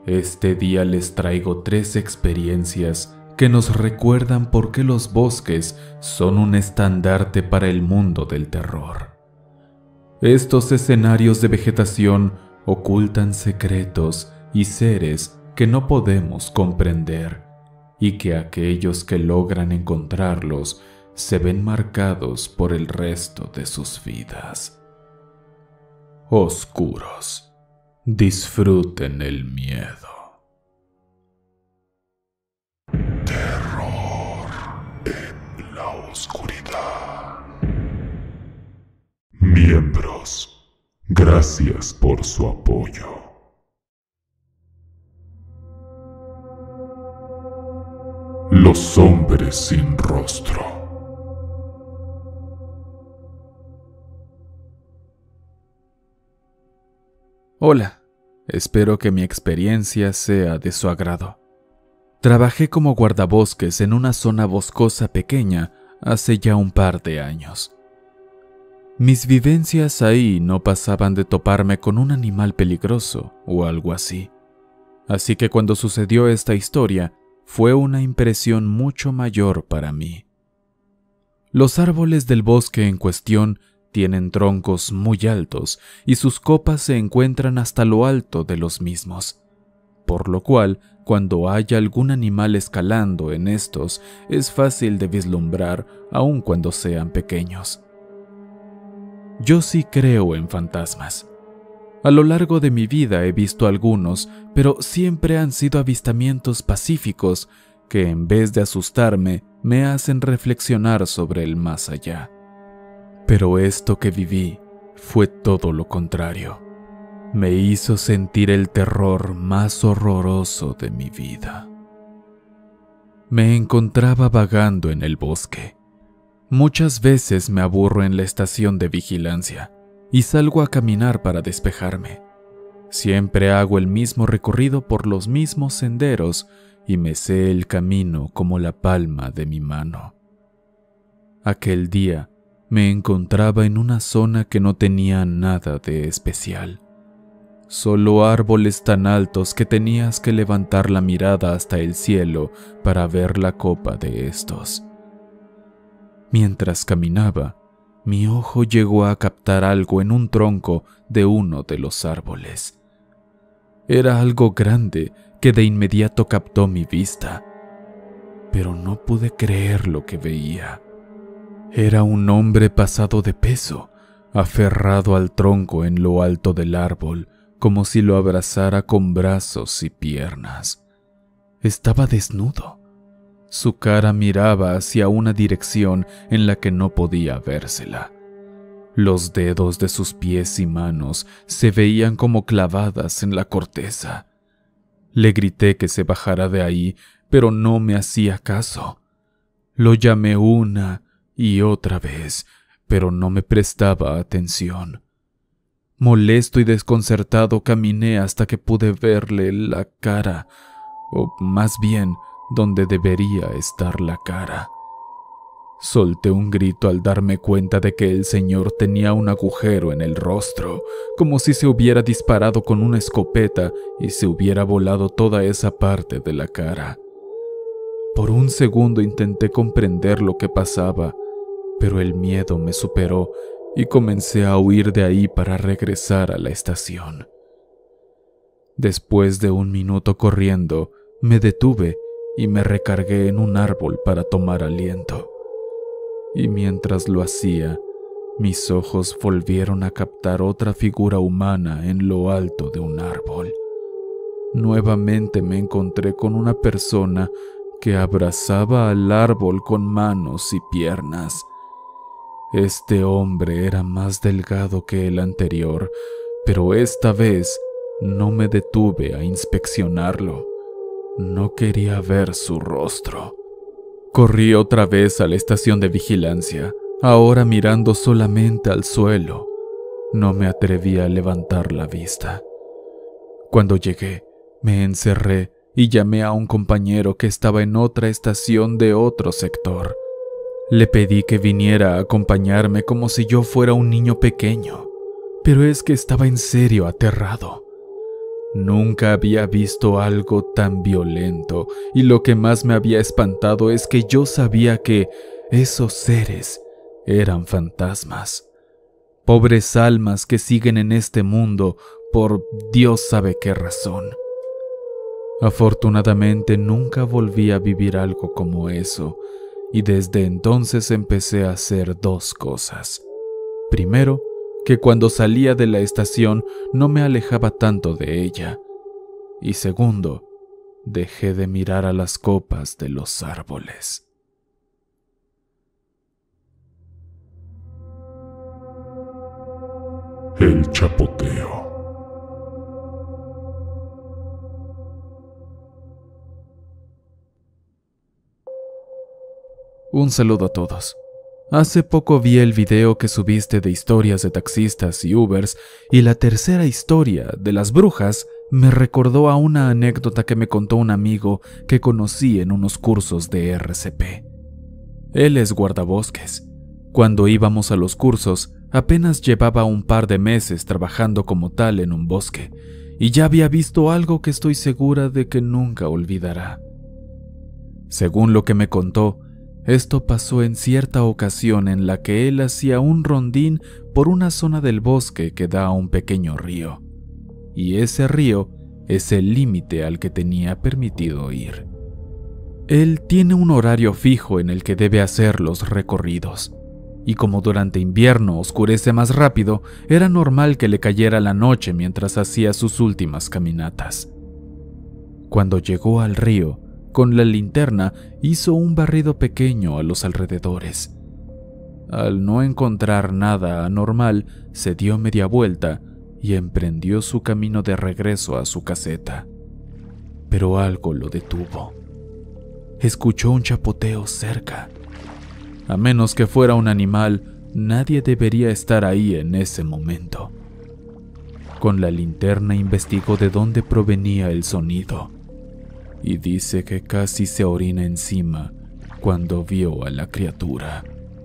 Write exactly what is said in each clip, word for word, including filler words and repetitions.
Este día les traigo tres experiencias que nos recuerdan por qué los bosques son un estandarte para el mundo del terror. Estos escenarios de vegetación ocultan secretos y seres que no podemos comprender, y que aquellos que logran encontrarlos se ven marcados por el resto de sus vidas. Oscuros. Disfruten el miedo. Terror en la oscuridad. Miembros, gracias por su apoyo. Los hombres sin rostro. Hola, espero que mi experiencia sea de su agrado. Trabajé como guardabosques en una zona boscosa pequeña hace ya un par de años. Mis vivencias ahí no pasaban de toparme con un animal peligroso o algo así. Así que cuando sucedió esta historia, fue una impresión mucho mayor para mí. Los árboles del bosque en cuestión tienen troncos muy altos y sus copas se encuentran hasta lo alto de los mismos, por lo cual, cuando haya algún animal escalando en estos, es fácil de vislumbrar aun cuando sean pequeños. Yo sí creo en fantasmas. A lo largo de mi vida he visto algunos, pero siempre han sido avistamientos pacíficos que en vez de asustarme me hacen reflexionar sobre el más allá. Pero esto que viví fue todo lo contrario. Me hizo sentir el terror más horroroso de mi vida. Me encontraba vagando en el bosque. Muchas veces me aburro en la estación de vigilancia y salgo a caminar para despejarme. Siempre hago el mismo recorrido por los mismos senderos y me sé el camino como la palma de mi mano. Aquel día me encontraba en una zona que no tenía nada de especial. Solo árboles tan altos que tenías que levantar la mirada hasta el cielo para ver la copa de estos. Mientras caminaba, mi ojo llegó a captar algo en un tronco de uno de los árboles. Era algo grande que de inmediato captó mi vista, pero no pude creer lo que veía. Era un hombre pasado de peso, aferrado al tronco en lo alto del árbol, como si lo abrazara con brazos y piernas. Estaba desnudo. Su cara miraba hacia una dirección en la que no podía vérsela. Los dedos de sus pies y manos se veían como clavadas en la corteza. Le grité que se bajara de ahí, pero no me hacía caso. Lo llamé una y otra vez, pero no me prestaba atención. Molesto y desconcertado caminé hasta que pude verle la cara, o más bien, donde debería estar la cara. Solté un grito al darme cuenta de que el señor tenía un agujero en el rostro, como si se hubiera disparado con una escopeta y se hubiera volado toda esa parte de la cara. Por un segundo intenté comprender lo que pasaba, pero el miedo me superó y comencé a huir de ahí para regresar a la estación. Después de un minuto corriendo, me detuve y me recargué en un árbol para tomar aliento. Y mientras lo hacía, mis ojos volvieron a captar otra figura humana en lo alto de un árbol. Nuevamente me encontré con una persona que abrazaba al árbol con manos y piernas. Este hombre era más delgado que el anterior, pero esta vez no me detuve a inspeccionarlo. No quería ver su rostro. Corrí otra vez a la estación de vigilancia, ahora mirando solamente al suelo. No me atreví a levantar la vista. Cuando llegué, me encerré y llamé a un compañero que estaba en otra estación de otro sector. Le pedí que viniera a acompañarme como si yo fuera un niño pequeño, pero es que estaba en serio aterrado. Nunca había visto algo tan violento, y lo que más me había espantado es que yo sabía que esos seres eran fantasmas. Pobres almas que siguen en este mundo por Dios sabe qué razón. Afortunadamente nunca volví a vivir algo como eso, y desde entonces empecé a hacer dos cosas. Primero, que cuando salía de la estación no me alejaba tanto de ella. Y segundo, dejé de mirar a las copas de los árboles. El chapoteo. Un saludo a todos. Hace poco vi el video que subiste de historias de taxistas y Ubers, y la tercera historia, de las brujas, me recordó a una anécdota que me contó un amigo que conocí en unos cursos de R C P. Él es guardabosques. Cuando íbamos a los cursos, apenas llevaba un par de meses trabajando como tal en un bosque, y ya había visto algo que estoy segura de que nunca olvidará. Según lo que me contó, esto pasó en cierta ocasión en la que él hacía un rondín por una zona del bosque que da a un pequeño río, y ese río es el límite al que tenía permitido ir. Él tiene un horario fijo en el que debe hacer los recorridos, y como durante invierno oscurece más rápido, era normal que le cayera la noche mientras hacía sus últimas caminatas. Cuando llegó al río, con la linterna hizo un barrido pequeño a los alrededores. Al no encontrar nada anormal, se dio media vuelta y emprendió su camino de regreso a su caseta. Pero algo lo detuvo. Escuchó un chapoteo cerca. A menos que fuera un animal, nadie debería estar ahí en ese momento. Con la linterna investigó de dónde provenía el sonido, y dice que casi se orina encima cuando vio a la criatura.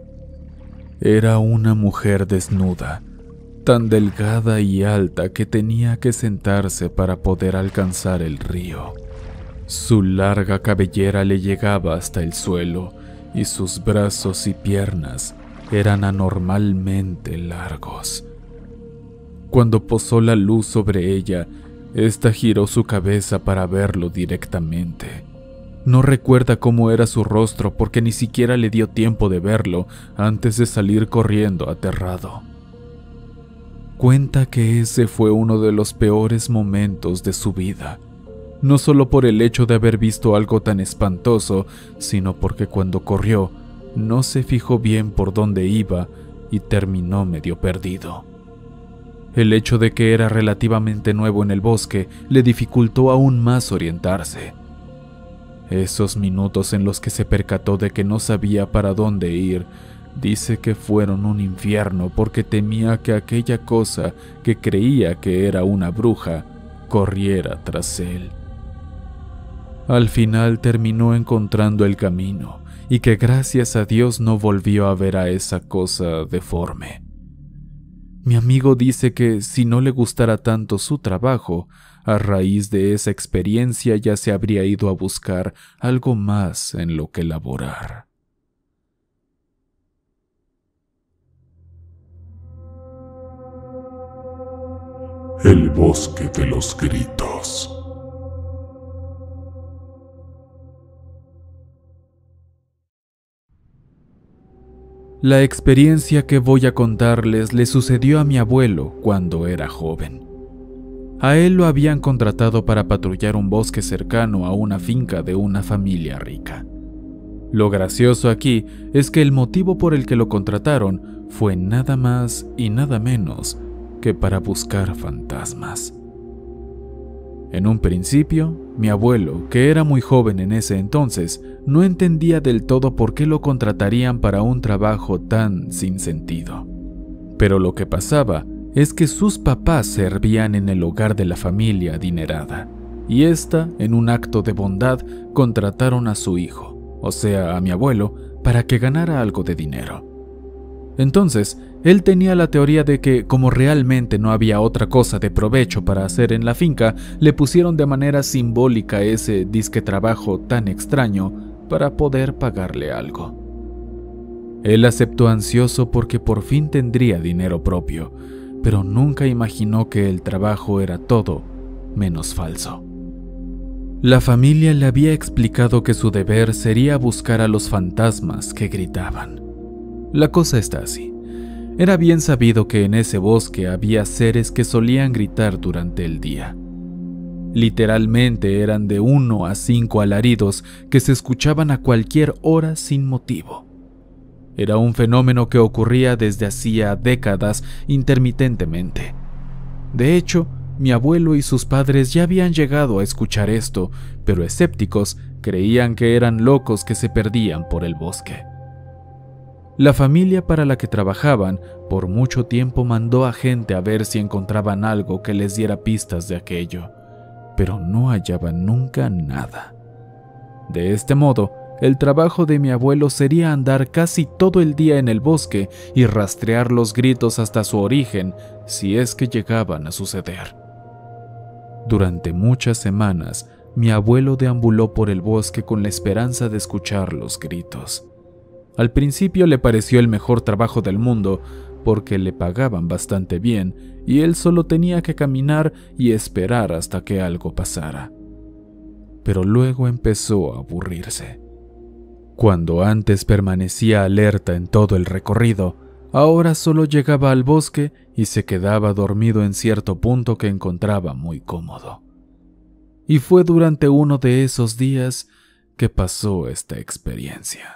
Era una mujer desnuda, tan delgada y alta que tenía que sentarse para poder alcanzar el río. Su larga cabellera le llegaba hasta el suelo, y sus brazos y piernas eran anormalmente largos. Cuando posó la luz sobre ella, esta giró su cabeza para verlo directamente. No recuerda cómo era su rostro porque ni siquiera le dio tiempo de verlo antes de salir corriendo aterrado. Cuenta que ese fue uno de los peores momentos de su vida, no solo por el hecho de haber visto algo tan espantoso, sino porque cuando corrió no se fijó bien por dónde iba y terminó medio perdido. El hecho de que era relativamente nuevo en el bosque le dificultó aún más orientarse. Esos minutos en los que se percató de que no sabía para dónde ir, dice que fueron un infierno porque temía que aquella cosa que creía que era una bruja corriera tras él. Al final terminó encontrando el camino y que gracias a Dios no volvió a ver a esa cosa deforme. Mi amigo dice que si no le gustara tanto su trabajo, a raíz de esa experiencia ya se habría ido a buscar algo más en lo que laborar. El bosque de los gritos. La experiencia que voy a contarles le sucedió a mi abuelo cuando era joven. A él lo habían contratado para patrullar un bosque cercano a una finca de una familia rica. Lo gracioso aquí es que el motivo por el que lo contrataron fue nada más y nada menos que para buscar fantasmas. En un principio, mi abuelo, que era muy joven en ese entonces, no entendía del todo por qué lo contratarían para un trabajo tan sin sentido. Pero lo que pasaba es que sus papás servían en el hogar de la familia adinerada, y ésta, en un acto de bondad, contrataron a su hijo, o sea, a mi abuelo, para que ganara algo de dinero. Entonces, él tenía la teoría de que, como realmente no había otra cosa de provecho para hacer en la finca, le pusieron de manera simbólica ese disque trabajo tan extraño para poder pagarle algo. Él aceptó ansioso porque por fin tendría dinero propio, pero nunca imaginó que el trabajo era todo menos falso. La familia le había explicado que su deber sería buscar a los fantasmas que gritaban. La cosa está así. Era bien sabido que en ese bosque había seres que solían gritar durante el día. Literalmente eran de uno a cinco alaridos que se escuchaban a cualquier hora sin motivo. Era un fenómeno que ocurría desde hacía décadas intermitentemente. De hecho, mi abuelo y sus padres ya habían llegado a escuchar esto, pero escépticos creían que eran locos que se perdían por el bosque. La familia para la que trabajaban por mucho tiempo mandó a gente a ver si encontraban algo que les diera pistas de aquello, pero no hallaban nunca nada. De este modo, el trabajo de mi abuelo sería andar casi todo el día en el bosque y rastrear los gritos hasta su origen, si es que llegaban a suceder. Durante muchas semanas, mi abuelo deambuló por el bosque con la esperanza de escuchar los gritos. Al principio le pareció el mejor trabajo del mundo, porque le pagaban bastante bien y él solo tenía que caminar y esperar hasta que algo pasara. Pero luego empezó a aburrirse. Cuando antes permanecía alerta en todo el recorrido, ahora solo llegaba al bosque y se quedaba dormido en cierto punto que encontraba muy cómodo. Y fue durante uno de esos días que pasó esta experiencia.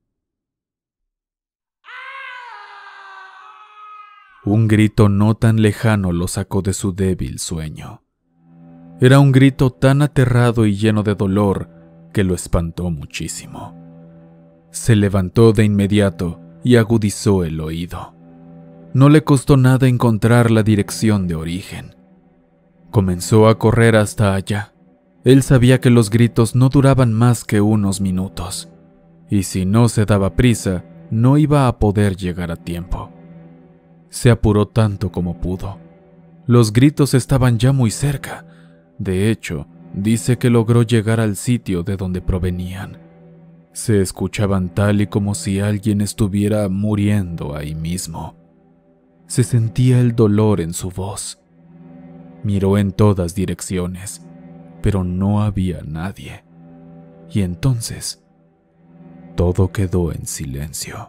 Un grito no tan lejano lo sacó de su débil sueño. Era un grito tan aterrado y lleno de dolor que lo espantó muchísimo. Se levantó de inmediato y agudizó el oído. No le costó nada encontrar la dirección de origen. Comenzó a correr hasta allá. Él sabía que los gritos no duraban más que unos minutos, y si no se daba prisa, no iba a poder llegar a tiempo. Se apuró tanto como pudo. Los gritos estaban ya muy cerca. De hecho, dice que logró llegar al sitio de donde provenían. Se escuchaban tal y como si alguien estuviera muriendo ahí mismo. Se sentía el dolor en su voz. Miró en todas direcciones, pero no había nadie. Y entonces, todo quedó en silencio.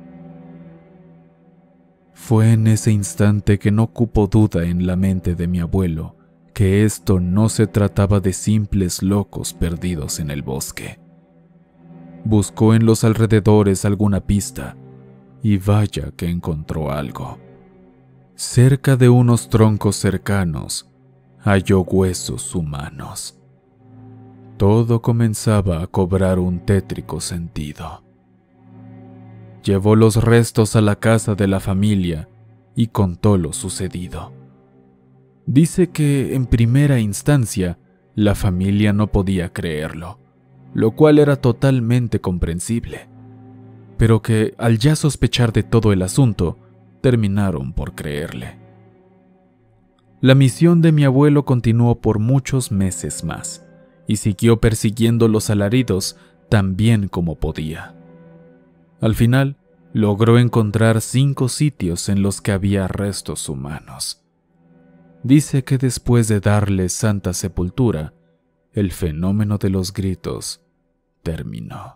Fue en ese instante que no cupo duda en la mente de mi abuelo que esto no se trataba de simples locos perdidos en el bosque. Buscó en los alrededores alguna pista, y vaya que encontró algo. Cerca de unos troncos cercanos, halló huesos humanos. Todo comenzaba a cobrar un tétrico sentido. Llevó los restos a la casa de la familia y contó lo sucedido. Dice que, en primera instancia, la familia no podía creerlo, lo cual era totalmente comprensible, pero que, al ya sospechar de todo el asunto, terminaron por creerle. La misión de mi abuelo continuó por muchos meses más, y siguió persiguiendo los alaridos tan bien como podía. Al final, logró encontrar cinco sitios en los que había restos humanos. Dice que después de darles santa sepultura, el fenómeno de los gritos terminó.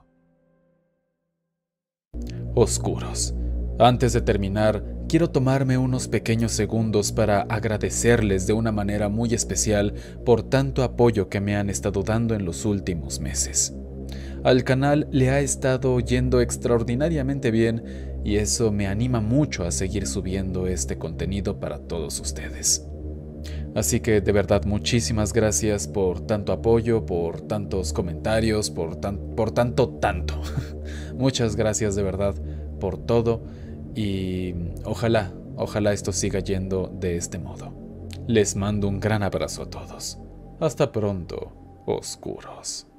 Oscuros. Antes de terminar, quiero tomarme unos pequeños segundos para agradecerles de una manera muy especial por tanto apoyo que me han estado dando en los últimos meses. Al canal le ha estado yendo extraordinariamente bien y eso me anima mucho a seguir subiendo este contenido para todos ustedes. Así que de verdad muchísimas gracias por tanto apoyo, por tantos comentarios, por, tan, por tanto tanto. Muchas gracias de verdad por todo y ojalá, ojalá esto siga yendo de este modo. Les mando un gran abrazo a todos. Hasta pronto, oscuros.